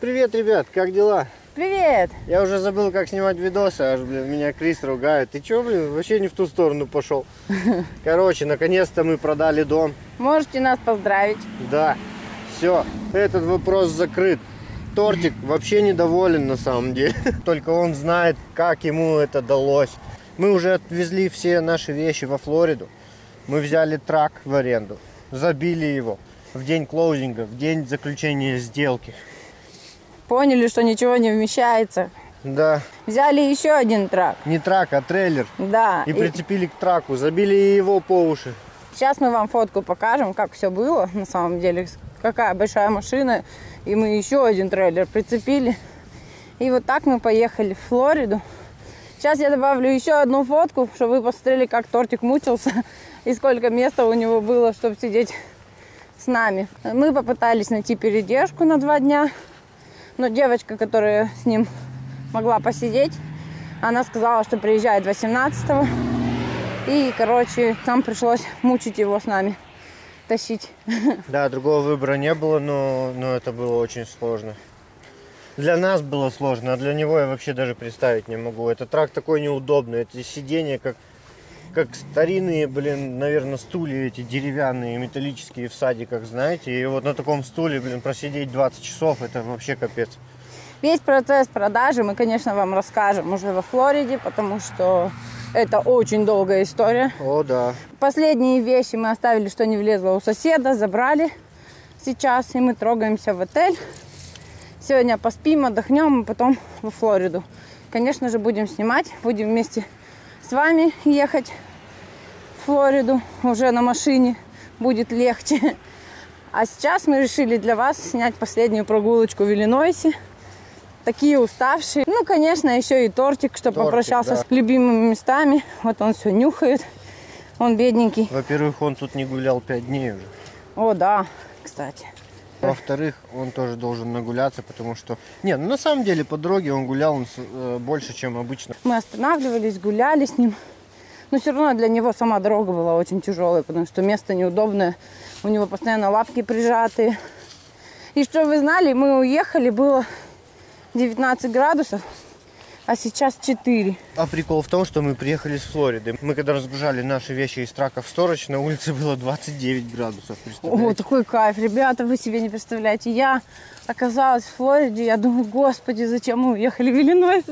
Привет, ребят, как дела? Привет! Я уже забыл, как снимать видосы, аж, блин, меня Крис ругает. Ты чё, блин, вообще не в ту сторону пошел? Короче, наконец-то мы продали дом. Можете нас поздравить. Да, все, этот вопрос закрыт. Тортик вообще недоволен на самом деле. Только он знает, как ему это далось. Мы уже отвезли все наши вещи во Флориду. Мы взяли трак в аренду, забили его в день клоузинга, в день заключения сделки. Поняли, что ничего не вмещается. Да. Взяли еще один трак. Не трак, а трейлер. Да. И прицепили к траку, забили его по уши. Сейчас мы вам фотку покажем, как все было на самом деле. Какая большая машина. И мы еще один трейлер прицепили. И вот так мы поехали в Флориду. Сейчас я добавлю еще одну фотку, чтобы вы посмотрели, как тортик мучился. И сколько места у него было, чтобы сидеть с нами. Мы попытались найти передержку на 2 дня. Но девочка, которая с ним могла посидеть, она сказала, что приезжает 18-го. И, короче, нам пришлось мучить его с нами, тащить. Да, другого выбора не было, но это было очень сложно. Для нас было сложно, а для него я вообще даже представить не могу. Этот трак такой неудобный, эти сиденья как старинные, блин, наверное, стулья эти деревянные, металлические в садиках, знаете. И вот на таком стуле, блин, просидеть 20 часов, это вообще капец. Весь процесс продажи мы, конечно, вам расскажем уже во Флориде, потому что это очень долгая история. О, да. Последние вещи мы оставили, что не влезло у соседа, забрали сейчас, и мы трогаемся в отель. Сегодня поспим, отдохнем, и потом во Флориду. Конечно же, будем снимать, будем вместе с вами ехать в Флориду уже на машине, будет легче. А сейчас мы решили для вас снять последнюю прогулочку в Иллинойсе. Такие уставшие. Ну, конечно, еще и тортик, что попрощался, да, с любимыми местами. Вот он все нюхает. Он бедненький. Во-первых, он тут не гулял 5 дней уже. О, да, кстати. Во-вторых, он тоже должен нагуляться, потому что... Не, ну на самом деле по дороге он гулял больше, чем обычно. Мы останавливались, гуляли с ним. Но все равно для него сама дорога была очень тяжелая, потому что место неудобное. У него постоянно лапки прижатые. И что вы знали, мы уехали, было 19 градусов, а сейчас 4. А прикол в том, что мы приехали с Флориды. Мы когда разгружали наши вещи из трака в сторож, на улице было 29 градусов. О, такой кайф. Ребята, вы себе не представляете. Я оказалась в Флориде, я думаю, господи, зачем мы уехали в Иллинойс?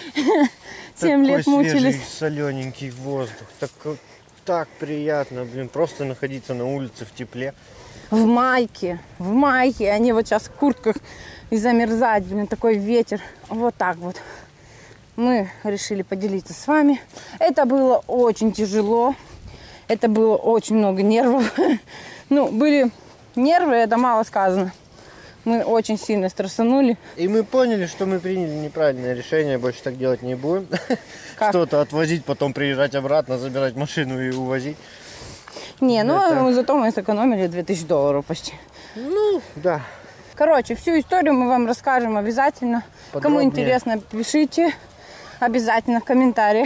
7 лет мучились. Такой солененький воздух. Так приятно, блин, просто находиться на улице в тепле. В майке. Они вот сейчас в куртках и замерзать, блин, такой ветер. Вот так вот. Мы решили поделиться с вами. Это было очень тяжело. Это было очень много нервов. Ну, были нервы, это мало сказано. Мы очень сильно стрессанули. И мы поняли, что мы приняли неправильное решение. Больше так делать не будем. Что-то отвозить, потом приезжать обратно, забирать машину и увозить. Не, ну зато мы сэкономили $2000 почти. Ну, да. Короче, всю историю мы вам расскажем обязательно. Подробнее. Кому интересно, пишите обязательно в комментариях.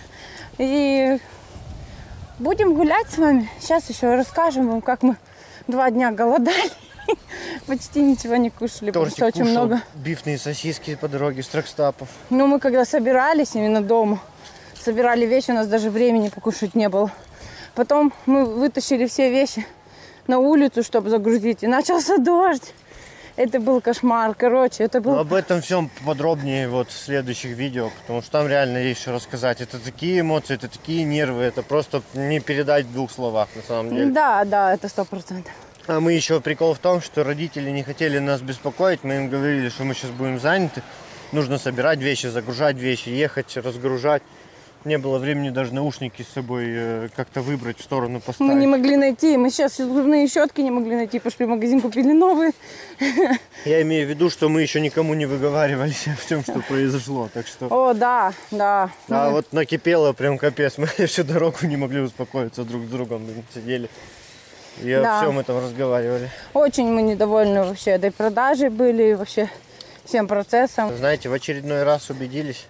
И будем гулять с вами. Сейчас еще расскажем вам, как мы 2 дня голодали. Почти ничего не кушали, потому что очень много. Бифные сосиски по дороге с тракстапов. Ну, мы когда собирались именно дома, собирали вещи, у нас даже времени покушать не было. Потом мы вытащили все вещи на улицу, чтобы загрузить. И начался дождь. Это был кошмар. Короче, это был... Но об этом всем подробнее вот в следующих видео, потому что там реально есть что рассказать. Это такие эмоции, это такие нервы, это просто не передать в 2 словах на самом деле. Да, это 100%. А мы еще прикол в том, что родители не хотели нас беспокоить. Мы им говорили, что мы сейчас будем заняты. Нужно собирать вещи, загружать вещи, ехать, разгружать. Не было времени даже наушники с собой как-то выбрать, в сторону поставить. Мы не могли найти. Мы сейчас зубные щетки не могли найти. Пошли в магазин, купили новые. Я имею в виду, что мы еще никому не выговаривались о всем, что произошло. Так что... О, да. А вот накипело прям капец. Мы всю дорогу не могли успокоиться друг с другом. Сидели и о всем этом разговаривали. Очень мы недовольны вообще этой продажей были, вообще всем процессом. Знаете, в очередной раз убедились,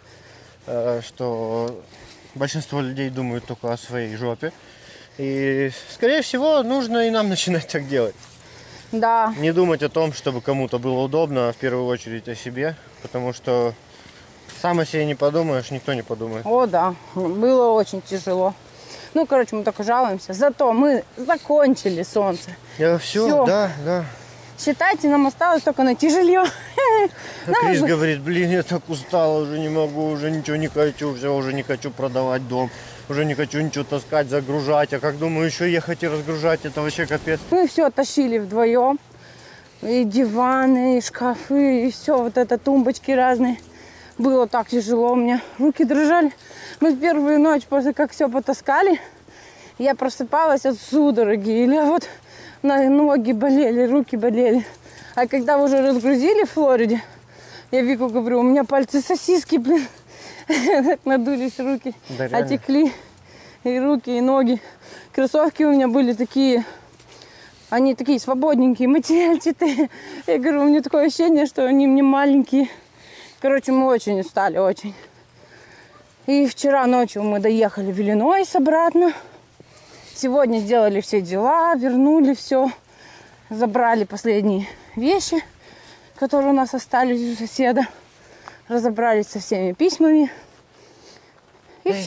что большинство людей думают только о своей жопе. И, скорее всего, нужно и нам начинать так делать. Да. Не думать о том, чтобы кому-то было удобно, а в первую очередь о себе. Потому что сам о себе не подумаешь, никто не подумает. О, да. Было очень тяжело. Ну, короче, мы только жалуемся. Зато мы закончили солнце. Все, да. Считайте, нам осталось только найти жилье. А Крис говорит, блин, я так устала, уже не могу, уже ничего не хочу, все, уже не хочу продавать дом, уже не хочу ничего таскать, загружать. А как думаю, еще ехать и разгружать, это вообще капец. Мы все тащили вдвоем. И диваны, и шкафы, и все, вот это, тумбочки разные. Было так тяжело, у меня руки дрожали. Мы первую ночь, после как все потаскали, я просыпалась от судороги. Или вот ноги болели, руки болели. А когда уже разгрузили в Флориде, я Вику говорю, у меня пальцы сосиски, блин. Так надулись руки, Да, реально. отекли. И руки, и ноги. Кроссовки у меня были такие, они такие свободненькие, материальчатые. Я говорю, у меня такое ощущение, что они мне маленькие. Короче, мы очень устали, очень. И вчера ночью мы доехали в Иллинойс обратно. Сегодня сделали все дела, вернули все. Забрали последние вещи, которые у нас остались у соседа. Разобрались со всеми письмами. И все.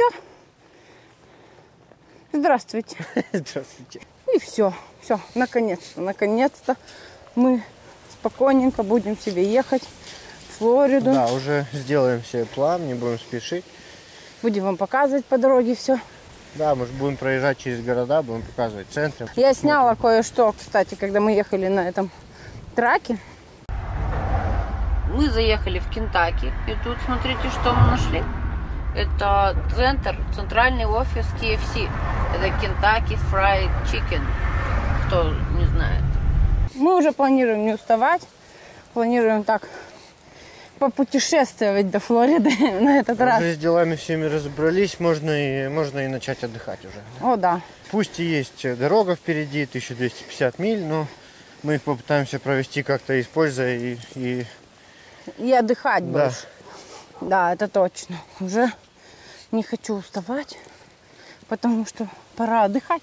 Здравствуйте. Здравствуйте. И все. Все. Наконец-то мы спокойненько будем себе ехать в Флориду. Да, уже сделаем себе план, не будем спешить. Будем вам показывать по дороге все. Да, мы же будем проезжать через города, будем показывать центры. Я сняла кое-что, кстати, когда мы ехали на этом траке. Мы заехали в Кентаки, и тут смотрите, что мы нашли. Это центральный офис KFC. Это Kentucky Fried Chicken, кто не знает. Мы уже планируем не уставать, планируем так попутешествовать до Флориды на этот раз. Уже с делами всеми разобрались, можно и начать отдыхать уже. О, да. Пусть и есть дорога впереди, 1250 миль, но мы их попытаемся провести как-то, используя И отдыхать Да. больше. Да, это точно. Уже не хочу уставать, потому что пора отдыхать.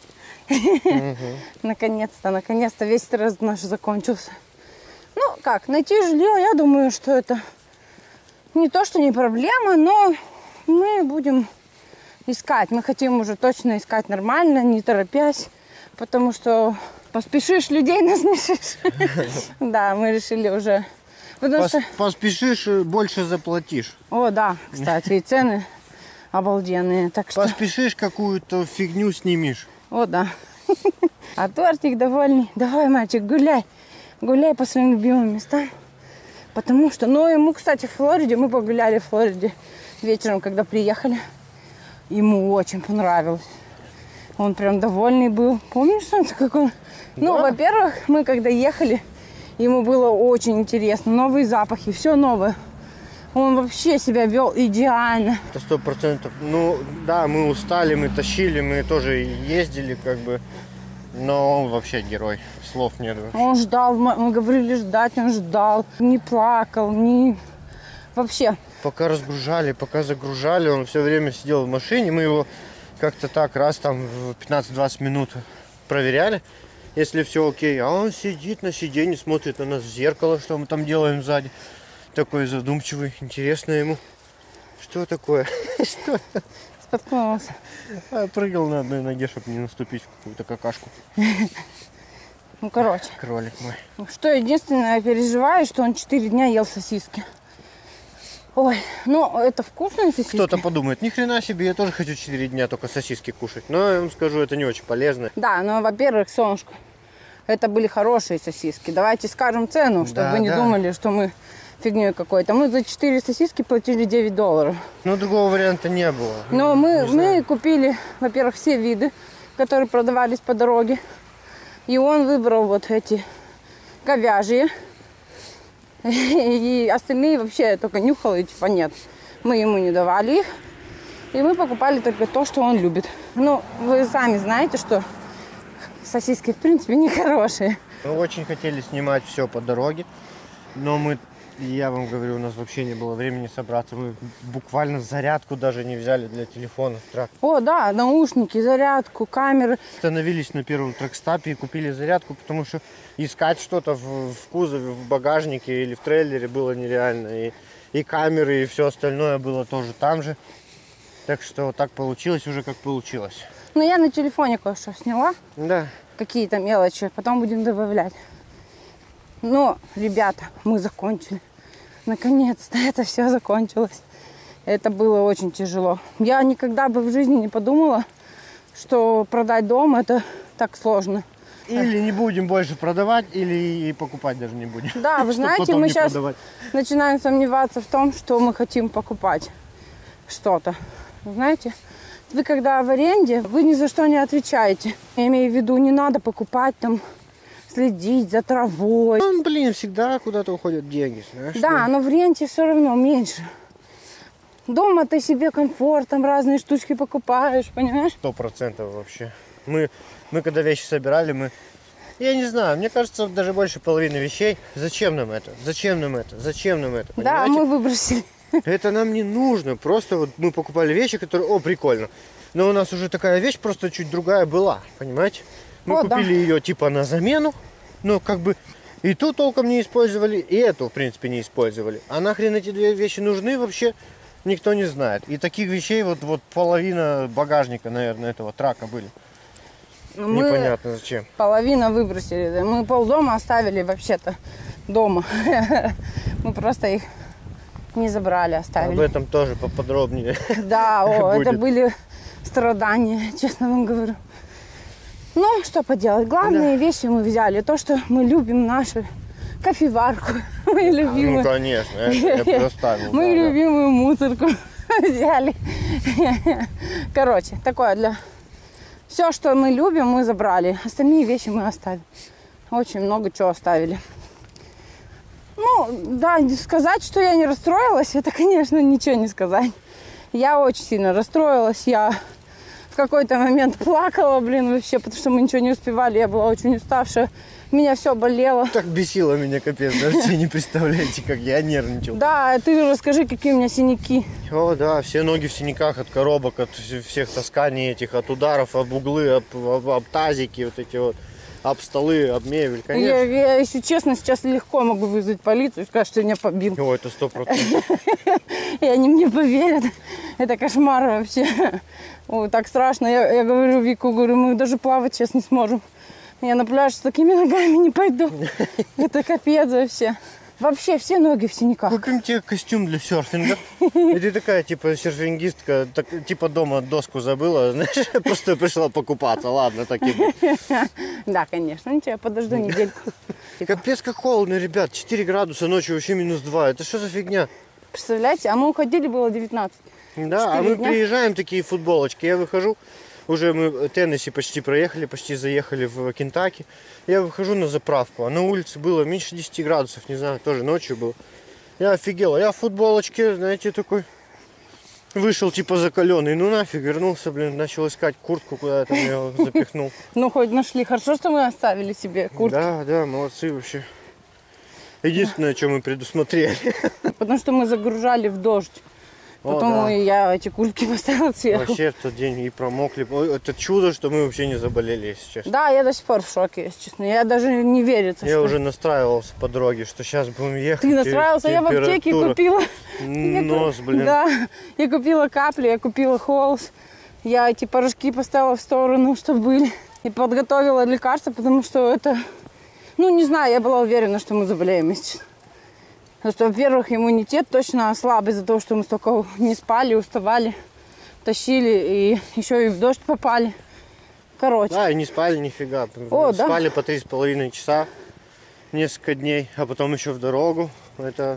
Наконец-то весь стресс наш закончился. Ну, как, найти жилье, я думаю, что это не то, что не проблема, но мы будем искать. Мы хотим уже точно искать нормально, не торопясь, потому что поспешишь, людей насмешишь. Да, мы решили уже. Потому что... Поспешишь, больше заплатишь. О, да, кстати, и цены обалденные. Так что... Поспешишь, какую-то фигню снимешь. О, да. А тортик довольный. Давай, мальчик, гуляй. Гуляй по своим любимым местам. Потому что, ну, ему, кстати, в Флориде, мы погуляли в Флориде вечером, когда приехали. Ему очень понравилось. Он прям довольный был. Помнишь, Солнце, как он? Ну, во-первых, мы когда ехали, ему было очень интересно. Новые запахи, все новое. Он вообще себя вел идеально. Это 100%. Ну, да, мы устали, мы тащили, мы тоже ездили, как бы. Но он вообще герой. Слов нет. Он ждал, мы говорили ждать, он ждал. Не плакал, не... Вообще. Пока разгружали, пока загружали, он все время сидел в машине. Мы его как-то так раз там в 15-20 минут проверяли, если все окей. А он сидит на сиденье, смотрит на нас в зеркало, что мы там делаем сзади. Такой задумчивый, интересно ему. Что такое? Что? Споткнулся. Прыгал на одной ноге, чтобы не наступить в какую-то какашку. Ну, короче. Кролик мой. Что единственное, я переживаю, что он 4 дня ел сосиски. Ой, ну это вкусные сосиски. Кто-то подумает, ни хрена себе, я тоже хочу 4 дня только сосиски кушать. Но я вам скажу, это не очень полезно. Да, но, во-первых, солнышко, это были хорошие сосиски. Давайте скажем цену, чтобы вы не думали, что мы фигней какой-то. Мы за 4 сосиски платили $9. Ну, другого варианта не было. Но мы купили, во-первых, все виды, которые продавались по дороге. И он выбрал вот эти говяжьи. И остальные вообще я только нюхала, и типа нет. Мы ему не давали их. И мы покупали только то, что он любит. Ну, вы сами знаете, что сосиски в принципе не хорошие. Мы очень хотели снимать все по дороге, но мы Я вам говорю, у нас вообще не было времени собраться. Мы буквально зарядку даже не взяли для телефона. О, да, наушники, зарядку, камеры. Остановились на первом трекстапе и купили зарядку, потому что искать что-то в кузове, в багажнике или в трейлере было нереально. И камеры, и все остальное было тоже там же. Так что вот так получилось уже, как получилось. Ну, я на телефоне кое-что сняла. Да. Какие-то мелочи, потом будем добавлять. Но, ребята, мы закончили. Наконец-то это все закончилось. Это было очень тяжело. Я никогда бы в жизни не подумала, что продать дом это так сложно. Или не будем больше продавать, или и покупать даже не будем. Да, вы знаете, мы сейчас начинаем сомневаться в том, что мы хотим покупать что-то. Знаете, вы когда в аренде, вы ни за что не отвечаете. Я имею в виду, не надо покупать там, следить за травой. Ну, блин, всегда куда-то уходят деньги, знаешь? Да, но в ренте все равно меньше. Дома ты себе комфорт, там разные штучки покупаешь, понимаешь? 100% вообще. Мы когда вещи собирали, я не знаю, мне кажется, даже больше половины вещей. Зачем нам это? Зачем нам это? Зачем нам это? Да, понимаете? мы выбросили. Это нам не нужно. Просто вот мы покупали вещи, которые, прикольно. Но у нас уже такая вещь просто чуть другая была, понимаете? Мы купили ее типа на замену, но как бы и ту толком не использовали, и эту, в принципе, не использовали. А нахрен эти две вещи нужны вообще, никто не знает. И таких вещей вот половина багажника, наверное, этого трака были. Непонятно зачем. Половину выбросили. Мы полдома оставили вообще-то дома. Мы просто их не забрали, оставили. Об этом тоже поподробнее. Да, это были страдания, честно вам говорю. Ну, что поделать. Главные вещи мы взяли. То, что мы любим, нашу кофеварку. Мы любимую. Ну, конечно, я предоставил. Мы любимую мусорку взяли. Короче, такое для... Все, что мы любим, мы забрали. Остальные вещи мы оставили. Очень много чего оставили. Ну, да, сказать, что я не расстроилась, это, конечно, ничего не сказать. Я очень сильно расстроилась. Я в какой-то момент плакала, вообще, потому что мы ничего не успевали. Я была очень уставшая. Меня все болело. Так бесило меня, капец. Даже себе не представляете, как я нервничал. Да, ты расскажи, какие у меня синяки. О, да, все ноги в синяках от коробок, от всех тасканий этих, от ударов об углы, об тазики, вот эти вот. Об столы, об мебель, конечно. Я, если честно, сейчас легко могу вызвать полицию и сказать, что меня побил. О, это 100%. И они мне поверят. Это кошмар вообще. Ой, так страшно. Я говорю Вику, мы даже плавать сейчас не сможем. Я на пляж с такими ногами не пойду. Это капец вообще. Вообще все ноги в синяках. Купим тебе костюм для серфинга. И ты такая, типа, серфингистка, типа дома доску забыла, знаешь, просто пришла покупаться. Ладно, так и будет. Да, конечно. Ничего, я подожду недельку. Капец, как холодно, ребят. 4 градуса, ночью вообще -2. Это что за фигня? Представляете, а мы уходили, было 19. Да, а мы приезжаем, такие футболочки. Я выхожу, уже мы Теннесси почти проехали, почти заехали в Кентаки. Я выхожу на заправку, а на улице было меньше 10 градусов, не знаю, тоже ночью было. Я офигел, я в футболочке, знаете, такой вышел типа закаленный, ну нафиг, вернулся, блин, начал искать куртку, куда я там ее запихнул. Ну хоть нашли, хорошо, что мы оставили себе куртку. Да, молодцы вообще. Единственное, что мы предусмотрели. Потому что мы загружали в дождь. Потом я эти куртки поставила сверху. Вообще в тот день и промокли. Это чудо, что мы вообще не заболели, если честно. Да, я до сих пор в шоке, если честно. Я даже не верится. Я уже настраивался по дороге, что сейчас будем ехать. Ты настраивался? Я в аптеке купила. Нос, блин. Да, я купила капли, я купила холст. Я эти порошки поставила в сторону, чтобы были. И подготовила лекарства, потому что это... Ну, не знаю, я была уверена, что мы заболеем, если честно. Потому что, во-первых, иммунитет точно слабый из-за того, что мы столько не спали, уставали, тащили и еще и в дождь попали. Короче. Да, и не спали нифига. Спали по 3,5 часа несколько дней, а потом еще в дорогу. Это,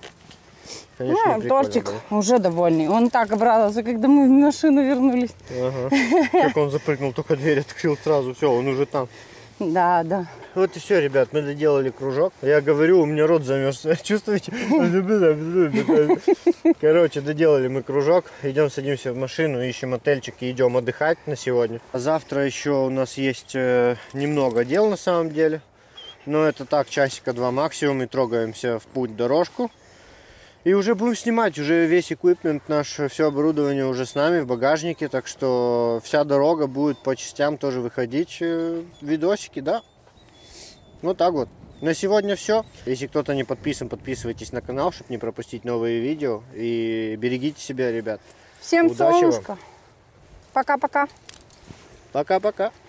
конечно, ну, тортик уже довольный. Он так обрадовался, когда мы в машину вернулись. Ага. Как он запрыгнул, только дверь открыл сразу, все, он уже там. Да. Вот и все, ребят, мы доделали кружок. Я говорю, у меня рот замерз. Чувствуете? Короче, доделали мы кружок. Идем, садимся в машину, ищем отельчик и идем отдыхать на сегодня. А завтра еще у нас есть немного дел на самом деле. Но это так, часика 2 максимум, и трогаемся в путь дорожку. И уже будем снимать, уже весь эквипмент наш, все оборудование уже с нами в багажнике. Так что вся дорога будет по частям тоже выходить видосики, да. Вот так вот. На сегодня все. Если кто-то не подписан, подписывайтесь на канал, чтобы не пропустить новые видео. И берегите себя, ребят. Всем Удачи вам. солнышко. Пока-пока. Пока-пока.